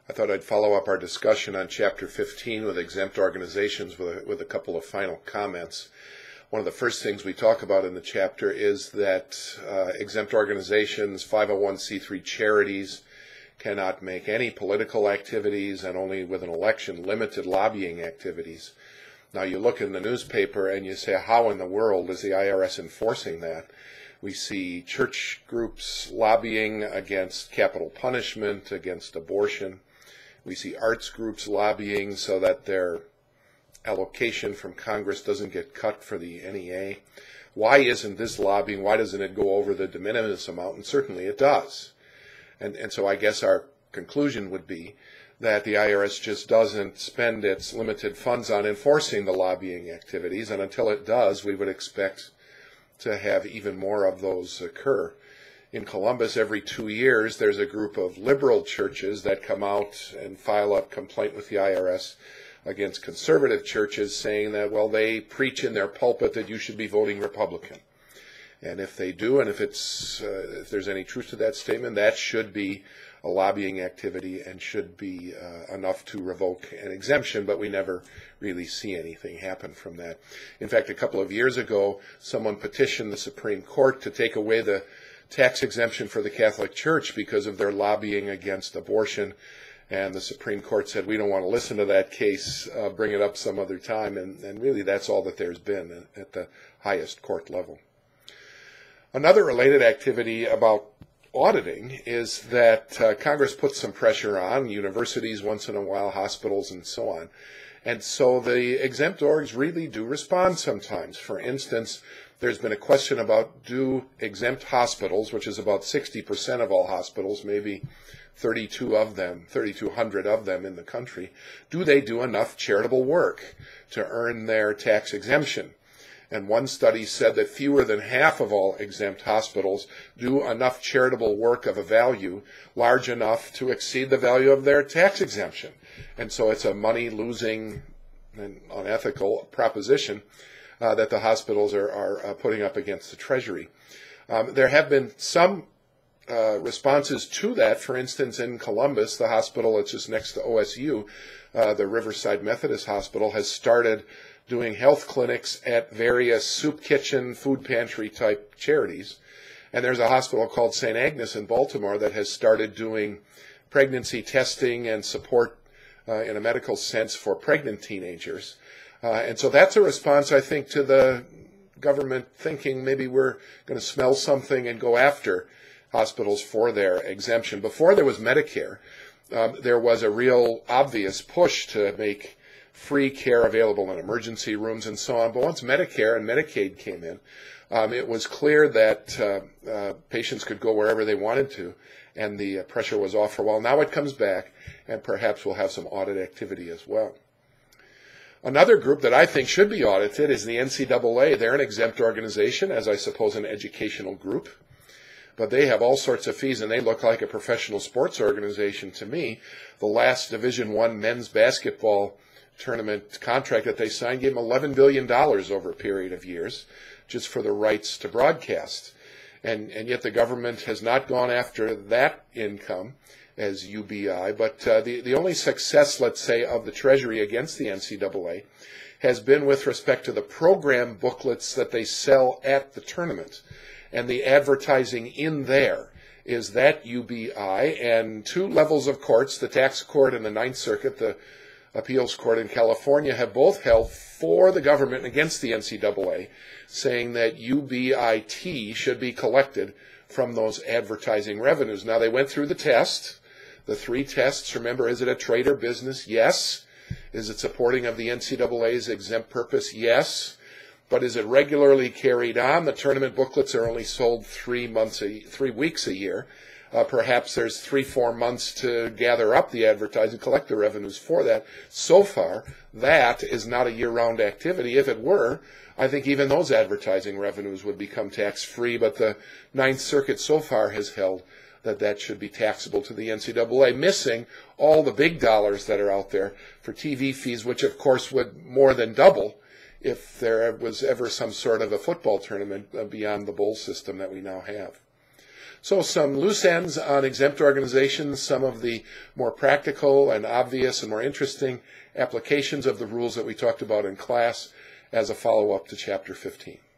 I thought I'd follow up our discussion on Chapter 15 with exempt organizations with a couple of final comments. One of the first things we talk about in the chapter is that exempt organizations, 501c3 charities, cannot make any political activities and only with an election limited lobbying activities. Now you look in the newspaper and you say, how in the world is the IRS enforcing that? We see church groups lobbying against capital punishment, against abortion. We see arts groups lobbying so that their allocation from Congress doesn't get cut for the NEA. Why isn't this lobbying? Why doesn't it go over the de minimis amount? And certainly it does. And so I guess our conclusion would be that the IRS just doesn't spend its limited funds on enforcing the lobbying activities, and until it does, we would expect to have even more of those occur. In Columbus, every 2 years, there's a group of liberal churches that come out and file a complaint with the IRS against conservative churches saying that, well, they preach in their pulpit that you should be voting Republican. And if they do, and if there's any truth to that statement, that should be a lobbying activity and should be enough to revoke an exemption, but we never really see anything happen from that. In fact, a couple of years ago, someone petitioned the Supreme Court to take away the tax exemption for the Catholic Church because of their lobbying against abortion, and the Supreme Court said, we don't want to listen to that case, bring it up some other time, and really that's all that there's been at the highest court level. Another related activity about auditing is that Congress puts some pressure on universities once in a while, hospitals, and so on. And so the exempt orgs really do respond sometimes. For instance, there's been a question about, do exempt hospitals, which is about 60% of all hospitals, maybe 3,200 of them in the country, do they do enough charitable work to earn their tax exemption? And one study said that fewer than half of all exempt hospitals do enough charitable work of a value large enough to exceed the value of their tax exemption. And so it's a money-losing and unethical proposition that the hospitals are putting up against the Treasury. There have been some responses to that. For instance, in Columbus, the hospital that's just next to OSU, the Riverside Methodist Hospital, has started doing health clinics at various soup kitchen, food pantry type charities. And there's a hospital called St. Agnes in Baltimore that has started doing pregnancy testing and support in a medical sense for pregnant teenagers. And so that's a response, I think, to the government thinking maybe we're going to smell something and go after hospitals for their exemption. Before there was Medicare, there was a real obvious push to make free care available in emergency rooms and so on. But once Medicare and Medicaid came in, it was clear that patients could go wherever they wanted to, and the pressure was off for a while. Now it comes back, and perhaps we'll have some audit activity as well. Another group that I think should be audited is the NCAA. They're an exempt organization, as I suppose an educational group. But they have all sorts of fees, and they look like a professional sports organization to me. The last Division I men's basketball tournament contract that they signed gave them $11 billion over a period of years just for the rights to broadcast. And yet the government has not gone after that income as UBI, but the only success, let's say, of the Treasury against the NCAA has been with respect to the program booklets that they sell at the tournament. And the advertising in there is that UBI, and two levels of courts, the tax court and the Ninth Circuit, the appeals court in California, have both held for the government against the NCAA, saying that UBIT should be collected from those advertising revenues. Now, they went through the test, the three tests. Remember, is it a trade or business? Yes. Is it supporting of the NCAA's exempt purpose? Yes. But is it regularly carried on? The tournament booklets are only sold 3 weeks a year. Perhaps there's 3-4 months to gather up the advertising, collect the revenues for that. So far, that is not a year-round activity. If it were, I think even those advertising revenues would become tax-free, but the Ninth Circuit so far has held that that should be taxable to the NCAA, missing all the big dollars that are out there for TV fees, which of course would more than double if there was ever some sort of a football tournament beyond the bowl system that we now have. So some loose ends on exempt organizations, some of the more practical and obvious and more interesting applications of the rules that we talked about in class as a follow-up to Chapter 15.